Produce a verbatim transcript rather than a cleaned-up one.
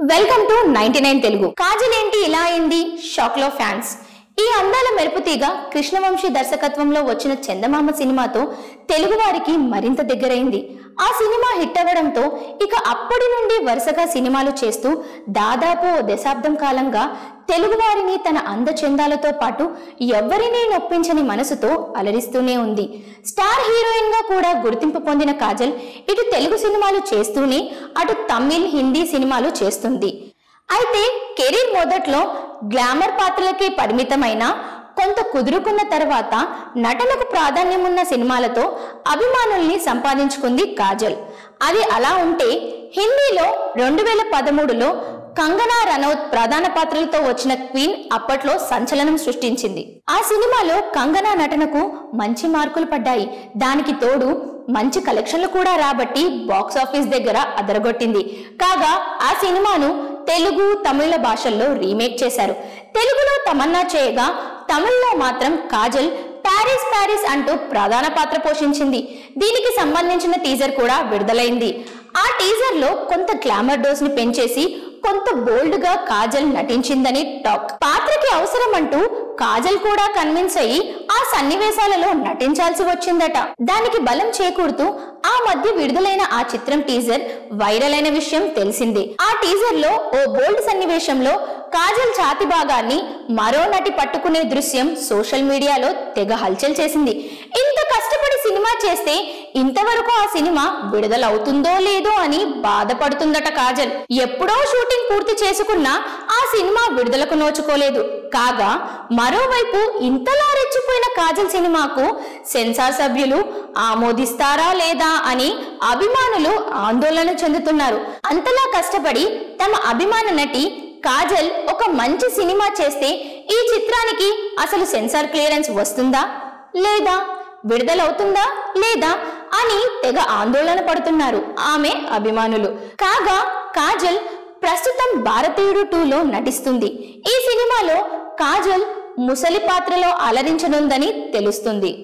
Welcome to ninety nine Telugu. Kajal ఏంటి ఇలా అయింది? షాక్ లో ఫ్యాన్స్. ఈ అందాల మెరుపుతీగ కృష్ణవంశీ దర్శకత్వంలో వచ్చిన చందమామ సినిమాతో తెలుగు వారికి మరింత దగ్గరైంది. ఆ సినిమా హిట్ అవ్వడంతో ఇక అప్పటి నుండి వరుసగా సినిమాలు చేస్తూ దాదాపు దశాబ్దం కాలంగా తెలుగు వారిని తన అందచందాలతో పాటు ఎవరినీ నొప్పించని మనసుతో అలరిస్తూనే ఉంది. స్టార్ హీరోయిన్ గా కూడా గుర్తింపు పొందిన కాజల్ ఇటు తెలుగు సినిమాలు చేస్తూనే అటు తమిళ్, హిందీ సినిమాలు చేస్తుంది. అయితే కెరీర్ మొదట్లో గ్లామర్ పాత్రలకే పరిమితమైన కొంత కుదురుకున్న తర్వాత నటనకు ప్రాధాన్యం ఉన్న సినిమాలతో అభిమానుల్ని సంపాదించుకుంది కాజల్. అది అలా ఉంటే హిందీలో రెండు వేల పదమూడులో కంగనా రనౌత్ ప్రధాన పాత్రలతో వచ్చిన క్వీన్ అప్పట్లో సంచలనం సృష్టించింది. ఆ సినిమాలో కంగనా నటనకు మంచి మార్కులు పడ్డాయి. దానికి తోడు మంచి కలెక్షన్లు కూడా రాబట్టి బాక్స్ ఆఫీస్ దగ్గర అదరగొట్టింది. కాగా ఆ సినిమాను తెలుగు, తమిళ భాషల్లో రీమేక్ చేశారు. తెలుగులో తమన్నా చేయగా తమిళ్లో మాత్రం కాజల్ ప్యారిస్ ప్యారిస్ అంటూ ప్రధాన పాత్ర పోషించింది. దీనికి సంబంధించిన టీజర్ కూడా విడుదలైంది. ఆ టీజర్ లో కొంత గ్లామర్ డోస్ ని పెంచేసి కొంత బోల్డ్ గా కాజల్ నటించిందని టాక్. పాత్రకి అవసరం అంటూ కాజల్ కూడా కన్విన్స్ అయ్యి ఆ సన్నివేశాలలో నటించాల్సి వచ్చిందట. దానికి బలం చేకూరుతూ ఆ మధ్య విడుదలైన ఆ చిత్రం టీజర్ వైరల్ అయిన విషయం తెలిసిందే. ఆ టీజర్ లో ఓ బోల్డ్ సన్నివేశంలో కాజల్ ఛాతి భాగాన్ని మరో నటి పట్టుకునే దృశ్యం సోషల్ మీడియాలో తెగ హల్చల్ చేసింది. ఇంత కష్టపడి సినిమా చేస్తే ఇంతవరకు ఆ సినిమా విడుదలవుతుందో లేదో అని బాధపడుతుందట కాజల్. ఎప్పుడో షూటింగ్ పూర్తి చేసుకున్నా ఆ సినిమా విడుదలకు నోచుకోలేదు. కాగా మరోవైపు ఇంతలా రెచ్చిపోయిన కాజల్ సినిమాకు సెన్సార్ సభ్యులు ఆమోదిస్తారా లేదా అని అభిమానులు ఆందోళన చెందుతున్నారు. అంతలా కష్టపడి తమ అభిమాన నటి కాజల్ ఒక మంచి సినిమా చేస్తే ఈ చిత్రానికి అసలు సెన్సార్ క్లియరెన్స్ వస్తుందా లేదా, విడుదలవుతుందా లేదా అని తెగ ఆందోళన పడుతున్నారు ఆమె అభిమానులు. కాగా కాజల్ ప్రస్తుతం భారతీయుడు టూలో నటిస్తుంది. ఈ సినిమాలో కాజల్ ముసలి పాత్రలో అలరించనుందని తెలుస్తుంది.